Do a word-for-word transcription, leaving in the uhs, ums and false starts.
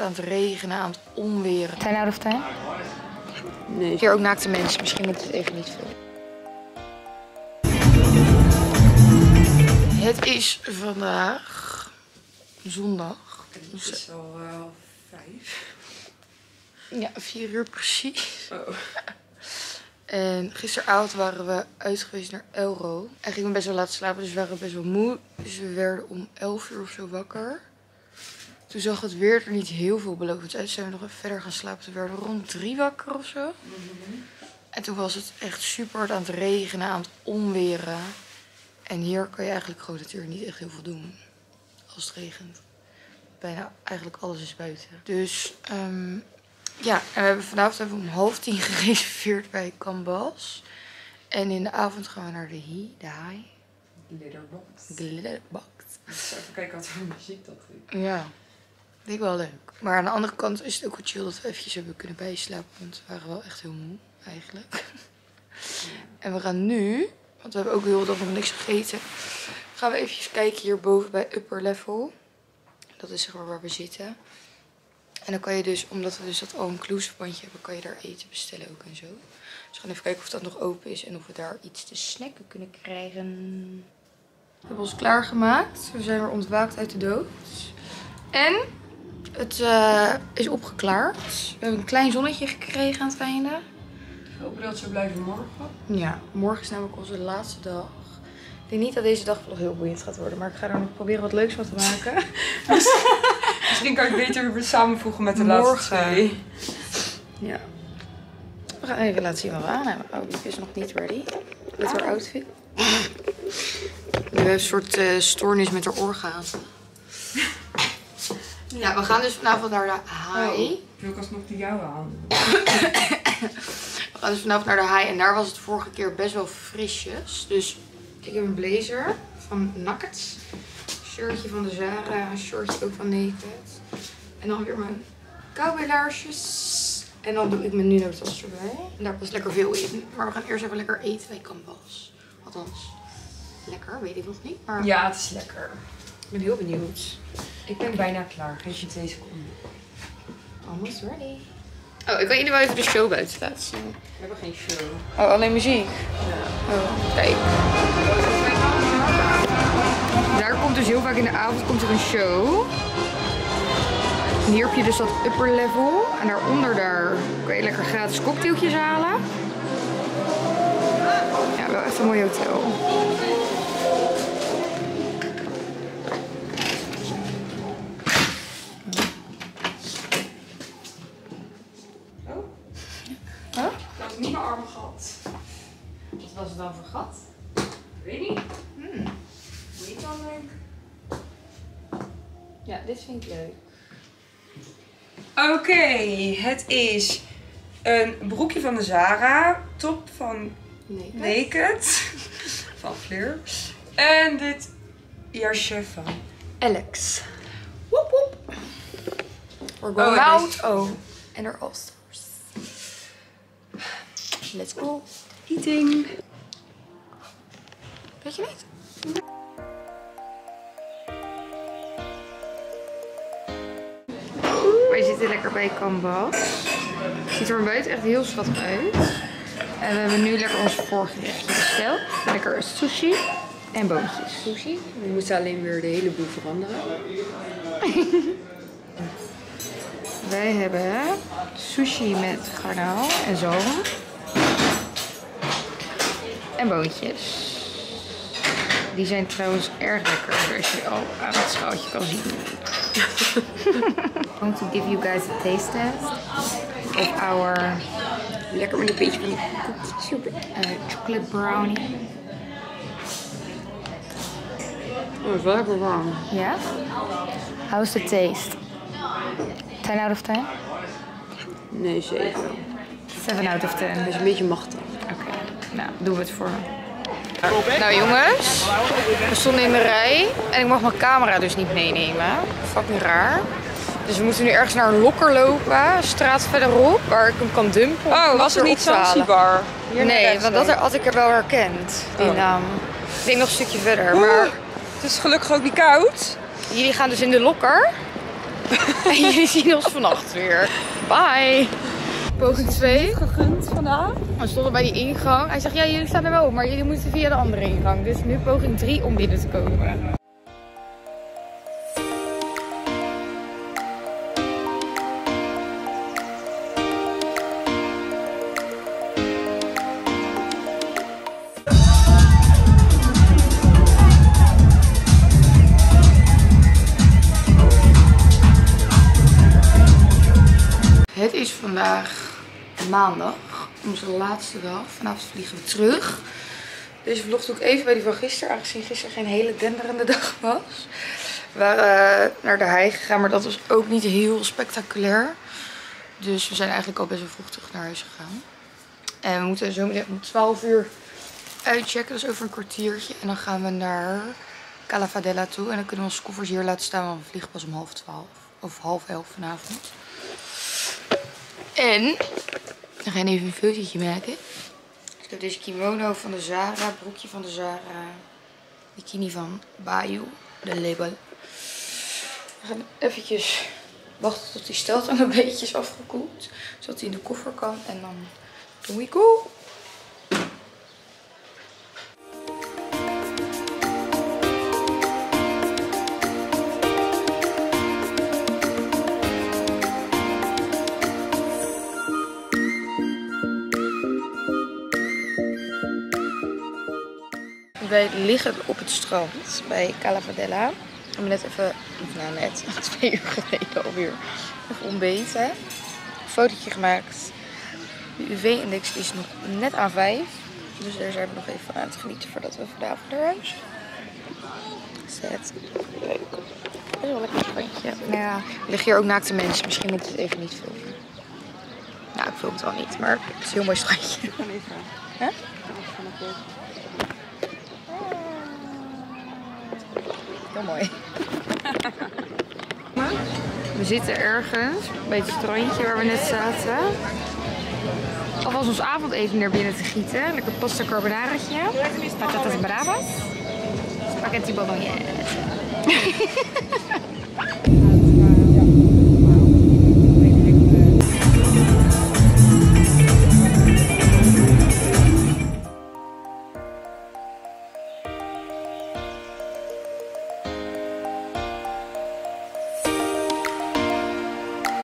aan het regenen, aan het onweren. ten out of ten? Nee. Hier ook naakte mensen, misschien moet het even niet veel. Het is vandaag zondag. Het is al uh, vijf. Ja, vier uur precies. Oh. En gisteravond waren we uit geweest naar Elro. En gingen we best wel laat slapen, dus we waren best wel moe. Dus we werden om elf uur of zo wakker. Toen zag het weer er niet heel veel belovend uit. Zijn we nog even verder gaan slapen. Toen werden we rond drie wakker of zo. Mm-hmm. En toen was het echt super hard aan het regenen, aan het onweren. En hier kan je eigenlijk gewoon natuurlijk niet echt heel veel doen als het regent. Bijna eigenlijk alles is buiten. Dus um, ja, en we hebben vanavond hebben we om half tien gereserveerd bij Cambas. En in de avond gaan we naar de Hi, de High. Glitterbox. Glitterbox. Dus even kijken wat voor muziek dat is. Ja, vind ik wel leuk. Maar aan de andere kant is het ook wel chill dat we eventjes hebben kunnen bijslapen. Want we waren wel echt heel moe, eigenlijk. Ja. En we gaan nu, want we hebben ook heel dag nog niks gegeten. Gaan we eventjes kijken hierboven bij Upper Level. Dat is zeg maar waar we zitten. En dan kan je dus, omdat we dus dat all-inclusive bandje hebben, kan je daar eten bestellen ook en zo. Dus we gaan even kijken of dat nog open is en of we daar iets te snacken kunnen krijgen. We hebben ons klaargemaakt. We zijn weer ontwaakt uit de dood. En het uh, is opgeklaard. We hebben een klein zonnetje gekregen aan het einde. Ik hoop dat ze blijven morgen. Ja, morgen is namelijk onze laatste dag. Ik denk niet dat deze dag nog heel boeiend gaat worden, maar ik ga er nog proberen wat leuks van te maken. Dus, misschien kan ik het beter weer samenvoegen met de morgen. laatste twee. Ja. We gaan even laten zien wat we aan hebben. Oh, die is nog niet ready. Met haar outfit. We hebben een soort uh, stoornis met haar orgaan. Ja, we gaan dus vanavond naar de High. Oh, wil ik alsnog die jouwe aan? We gaan dus vanavond naar de High en daar was het vorige keer best wel frisjes. Dus ik heb een blazer van Nuggets. Een shirtje van de Zara, een shortje ook van Naked. En dan weer mijn cowboylaarsjes. En dan doe ik mijn Nuno-tas erbij. En daar past lekker veel in. Maar we gaan eerst even lekker eten bij Cambas. Althans, lekker, weet ik nog niet. Maar ja, het is lekker. Ik ben heel benieuwd. Ik ben bijna klaar. Geef je twee seconden. Almost ready. Oh, ik kan jullie wel even de show buiten laten zien. We hebben geen show. Oh, alleen muziek? Ja. Oh, kijk. Daar komt dus heel vaak in de avond komt er een show. En hier heb je dus dat upper level. En daaronder daar kan je lekker gratis cocktailtjes halen. Ja, wel echt een mooi hotel. Huh? Dat was niet mijn arme gat. Wat was het dan voor gat? Weet niet. Hmm. Niet dan denk ik. Ja, dit vind ik leuk. Oké, okay, het is een broekje van de Zara, top van Naked, Naked. Van Fleur. En dit jasje van Alex. Woep woep. We're going Oh, out. deze. Oh, en er all-stars. Let's go. Eating. Weet je niet? Wij zitten lekker bij Cambas. Het ziet er van buiten echt heel schattig uit. En we hebben nu lekker ons voorgerechtje besteld. Lekker sushi en boontjes. Sushi. We moeten alleen weer de hele boel veranderen. Wij hebben sushi met garnaal en zalm. En boontjes. Die zijn trouwens erg lekker, zoals je al aan het schaaltje kan zien. I'm going to give you guys a taste test of our lekker met een beetje van die super uh, chocolate brownie. Oh, het is wel lekker warm. Ja? How's the taste? ten out of ten? Nee, zeven. seven out of ten. Het is een beetje machtig. Oké, okay. Nou, doen we het voor. Nou jongens, we stonden in de rij en ik mag mijn camera dus niet meenemen. Fucking raar. Dus we moeten nu ergens naar een lokker lopen, een straat verderop, waar ik hem kan dumpen. Oh, was het niet Zanzibar? Nee, want dat had ik er wel herkend, die oh. naam. Ik denk nog een stukje verder, maar... Het is gelukkig ook niet koud. Jullie gaan dus in de lokker. En jullie zien ons vannacht weer. Bye! Poging twee. Gegund vandaag. We stonden bij die ingang. Hij zegt, ja, jullie staan er wel op, maar jullie moeten via de andere ingang. Dus nu poging drie om binnen te komen. Het is vandaag maandag, onze laatste dag. Vanavond vliegen we terug. Deze vlog doe ik even bij die van gisteren, aangezien gisteren geen hele denderende dag was. We waren uh, naar de hei gegaan, maar dat was ook niet heel spectaculair. Dus we zijn eigenlijk al best wel vroeg terug naar huis gegaan. En we moeten zo meteen om twaalf uur uitchecken, dat is over een kwartiertje. En dan gaan we naar Cala Fadela toe. En dan kunnen we onze koffers hier laten staan, want we vliegen pas om half twaalf. Of half elf vanavond. En we gaan even een fotootje maken. Ik heb deze kimono van de Zara, broekje van de Zara, bikini van Bayou, de label. We gaan eventjes wachten tot die steltang een beetje is afgekoeld, zodat hij in de koffer kan. En dan doen we go. Wij liggen op het strand bij Cala Fadela. We hebben net even, of nou net, twee uur geleden alweer, even ontbeten. Een fotootje gemaakt. De U V-index is nog net aan vijf. Dus daar zijn we nog even van aan het genieten voordat we vanavond naar huis gaan. Zet. Leuk. Dat is wel lekker strandje. Nou ja, er liggen hier ook naakte mensen. Misschien moet ik het even niet filmen. Nou, ik film het wel niet, maar het is een heel mooi strandje. Ik ga even. Huh? Heel mooi. We zitten ergens bij het strandje waar we net zaten. Alvast ons avondeten naar binnen te gieten. Lekker pasta carbonaraatje. Patatas bravas. Spaghetti bolognese.